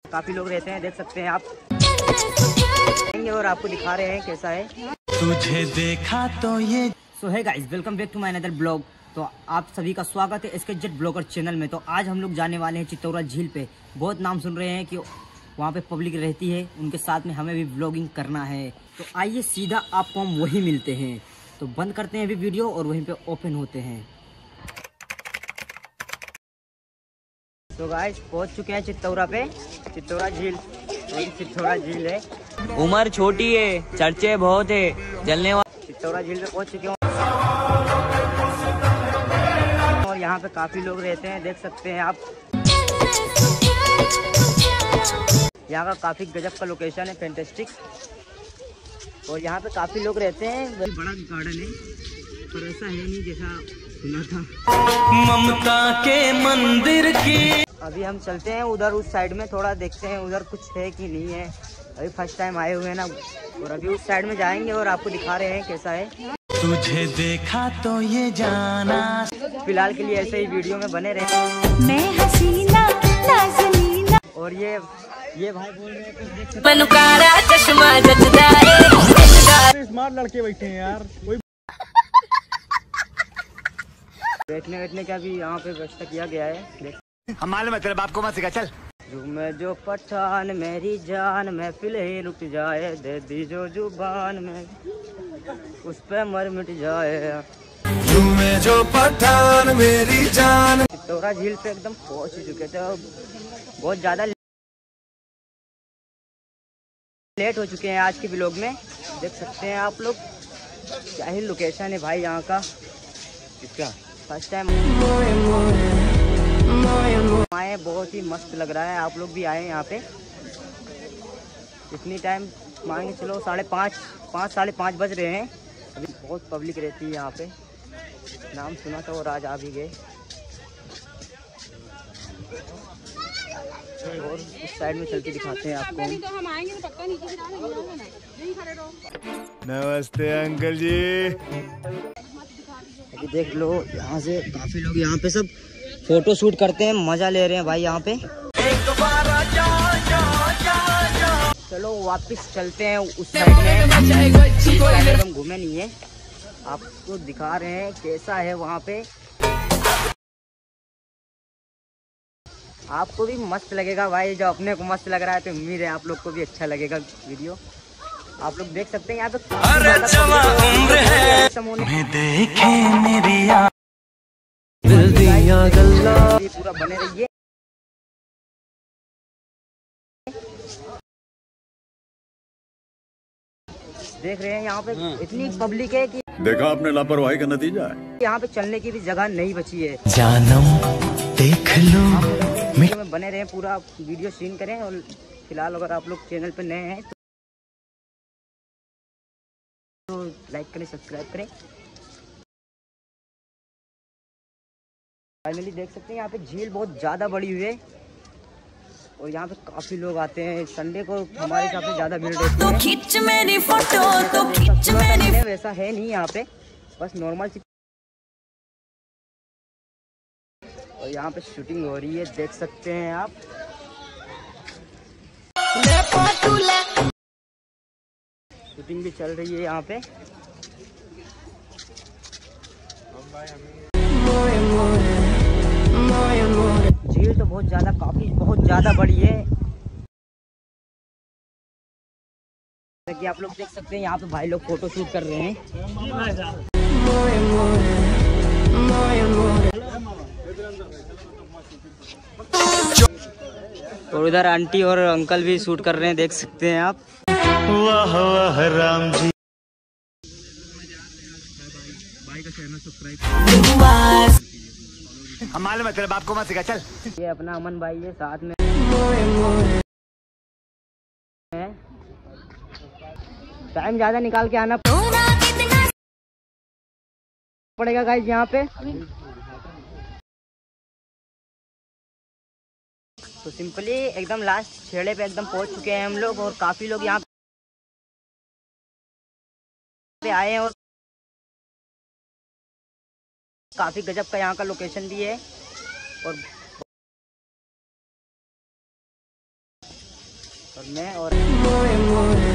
काफी लोग रहते हैं, देख सकते हैं आप। और आपको दिखा रहे हैं कैसा है। तुझे देखा तो ये सो है guys, welcome back to my another blog. तो आप सभी का स्वागत है एसके जेट ब्लॉगर चैनल में। तो आज हम लोग जाने वाले हैं चित्तौरा झील पे। बहुत नाम सुन रहे हैं कि वहाँ पे पब्लिक रहती है, उनके साथ में हमें भी ब्लॉगिंग करना है। तो आइए सीधा आपको हम वही मिलते हैं। तो बंद करते हैं अभी वीडियो और वहीं पे ओपन होते हैं। तो गाइस पहुँच चुके हैं चित्तौरा पे, चित्तौरा झील। चित्तौरा झील है, उम्र छोटी है, चर्चे बहुत है, जलने वाले। चित्तौरा झील पे पहुँच चुके हैं और यहाँ पे काफी लोग रहते हैं, देख सकते हैं आप। यहाँ का काफी गजब का लोकेशन है, फैंटास्टिक। और यहाँ पे काफी लोग रहते हैं। बड़ा गार्डन है पर ऐसा है नहीं जैसा सुना था। ममता के मंदिर की अभी हम चलते हैं उधर उस साइड में, थोड़ा देखते हैं उधर कुछ है कि नहीं है। अभी फर्स्ट टाइम आए हुए हैं ना, और अभी उस साइड में जाएंगे और आपको दिखा रहे हैं कैसा है। तुझे देखा तो ये जाना। फिलहाल के लिए ऐसे ही वीडियो में बने रहे। मैं हसीना नाज़नीना। और ये भाई बोल रहे हैं कुछ देख सकते बनकारा चश्मा जचदा है। स्मार्ट लड़के बैठे हैं यार। कोई बैठने का भी यहाँ पे व्यवस्था किया गया है। हम मालूम है तेरे बाप को मत सिखा, चल। मैं जो पठान मेरी जान महफिल ही रुक जाए, दे दी जो जुबान में उस पे मर मिट जाए। तुम्हें जो पठान मेरी जान। चित्तौरा झील पे एकदम पहुंच चुके थे, बहुत ज्यादा लेट हो चुके हैं आज के व्लॉग में। देख सकते हैं आप लोग क्या ही लोकेशन है भाई यहाँ का। इसका फर्स्ट टाइम आए, बहुत ही मस्त लग रहा है। आप लोग भी आए यहाँ पे। इतनी टाइम मान के चलो 5:30 बज रहे हैं। अभी बहुत पब्लिक रहती है यहाँ पे। नाम सुना था और आज आ भी गए। और उस साइड में चल के दिखाते हैं आपको। नमस्ते अंकल जी। अभी देख लो, यहाँ से काफी लोग यहाँ पे सब फोटो शूट करते हैं, मजा ले रहे हैं भाई यहाँ पे। चलो वापस चलते हैं उस साइड में। हम घूमे नहीं है, आपको दिखा रहे हैं कैसा है वहाँ पे। आपको भी मस्त लगेगा भाई, जो अपने को मस्त लग रहा है तो उम्मीद है आप लोग को भी अच्छा लगेगा वीडियो। आप लोग देख सकते हैं यहाँ पे पूरा बने रहिए। देख रहे हैं यहाँ पे इतनी पब्लिक है कि देखा आपने लापरवाही का नतीजा है। यहाँ पे चलने की भी जगह नहीं बची है। जानम देख लो वीडियो में बने रहे, पूरा वीडियो सीन करें। और फिलहाल अगर आप लोग चैनल पे नए हैं तो लाइक करें, सब्सक्राइब करें। फाइनली देख सकते हैं यहाँ पे झील बहुत ज़्यादा बड़ी हुई है और यहाँ पे काफ़ी लोग आते हैं। संडे को हमारे हिसाब से ज़्यादा भीड़ रहती है। खींच मेरी फोटो तो खींच मेरी। वैसा है नहीं यहाँ पे, बस नॉर्मल सी। और यहाँ पे शूटिंग हो रही है, देख सकते हैं आप। शूटिंग भी चल रही है यहाँ पे। झील तो बहुत ज़्यादा बड़ी है। कि आप लोग देख सकते हैं यहाँ पे भाई लोग फोटो शूट कर रहे हैं। और उधर आंटी और अंकल भी शूट कर रहे हैं, देख सकते हैं आप। वाह वाह राम जी। हम मालूम है तेरे बाप को मत सिखा, चल। ये अपना अमन भाई है, साथ में टाइम ज्यादा निकाल के आना पड़ेगा गाइस यहाँ पे। तो सिंपली एकदम लास्ट छेड़े पे एकदम पहुंच चुके हैं हम लोग। और काफी लोग यहाँ पे आए हैं और काफी गजब का यहाँ का लोकेशन भी है। और और मैं और